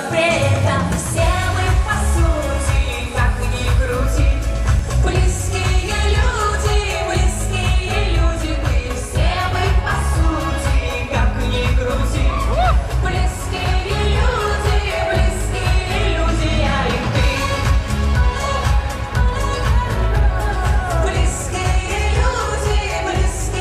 предков, все мы по сути, как ни крути. Близкие люди, мы все мы по сути, как ни крути. Близкие люди, я и ты. Близкие люди, мы.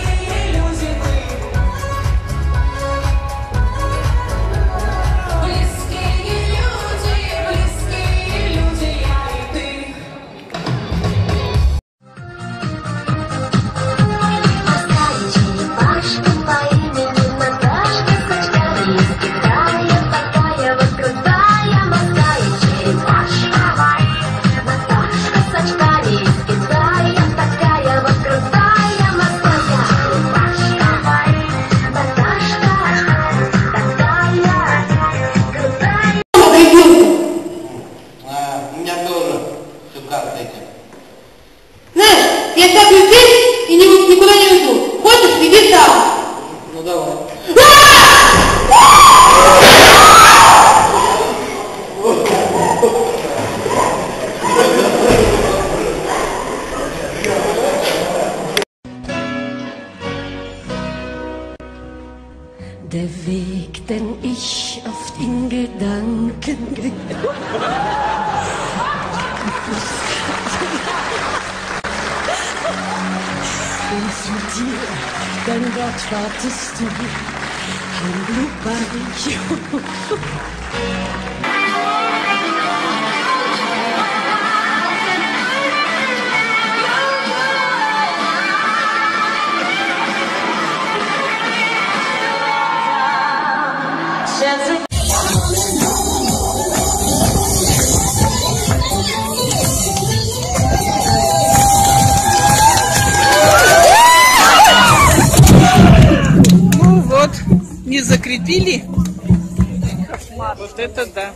Der Weg, den ich oft in Gedanken gehe. Und zu dir, denn dort wartest du, ein Blutbadich. Ну вот, не закрепили. Вот это да.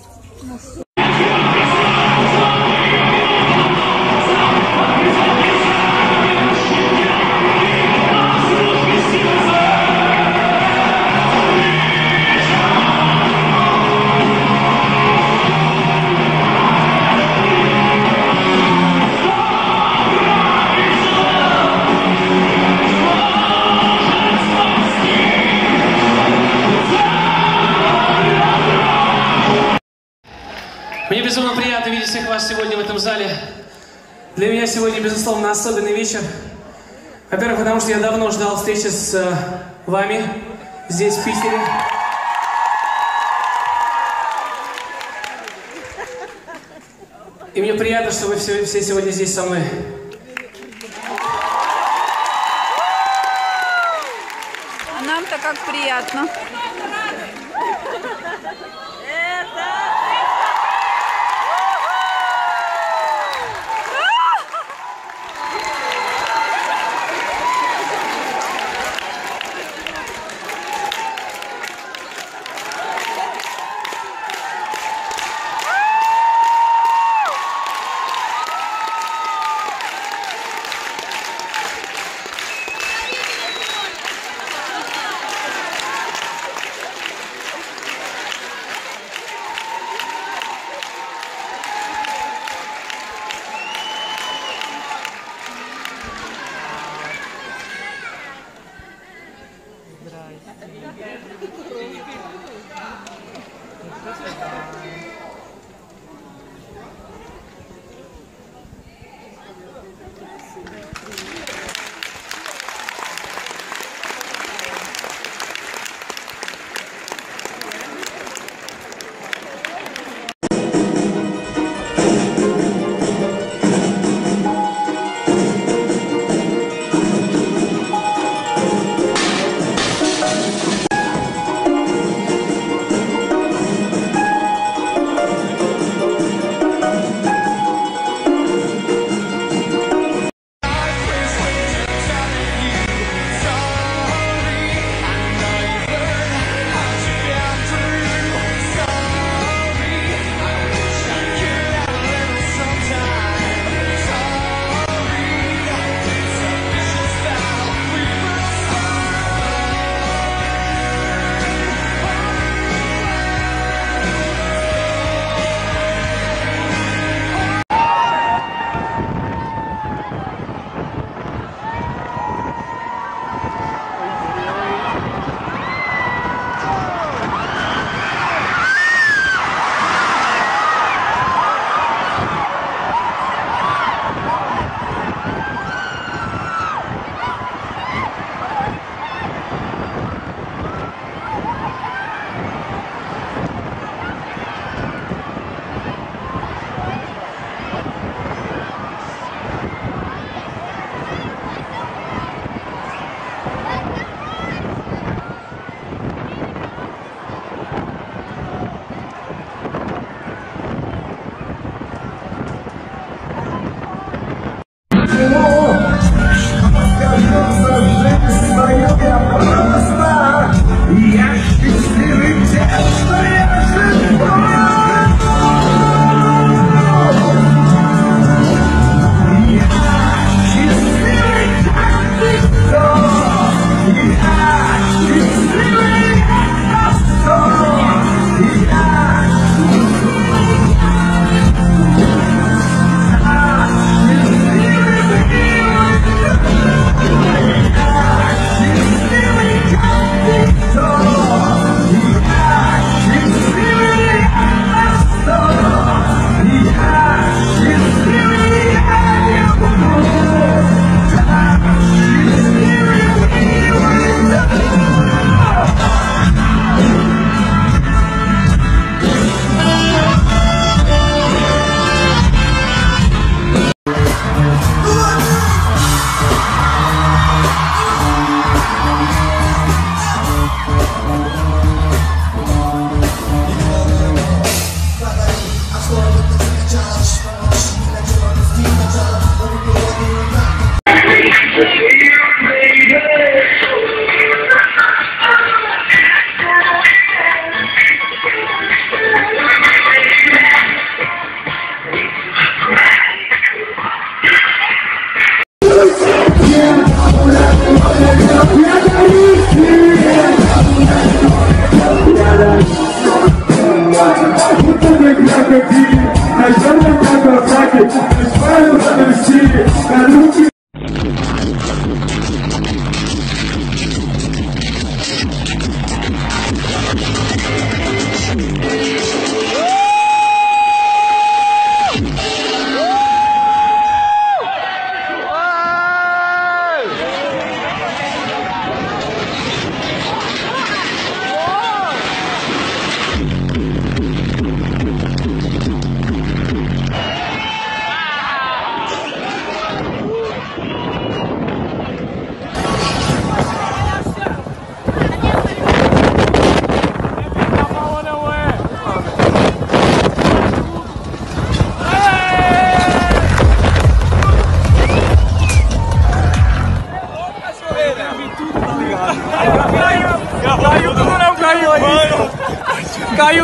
Мне безумно приятно видеть всех вас сегодня в этом зале. Для меня сегодня, безусловно, особенный вечер. Во-первых, потому что я давно ждал встречи с вами здесь, в Питере. И мне приятно, что вы все сегодня здесь со мной. А нам-то как приятно.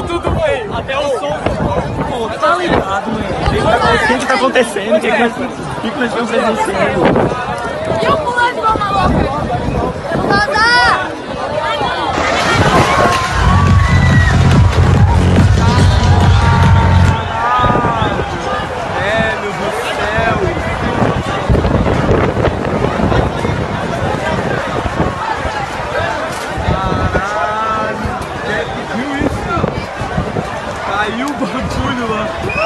tudo bem. Até o som. Pô, tá ligado, mano. O que tá acontecendo? O que nós estamos presenciando? E o pulando igual maluco? Vazar! Velho do céu! Caralho! Viu isso? Caiu o bagulho lá!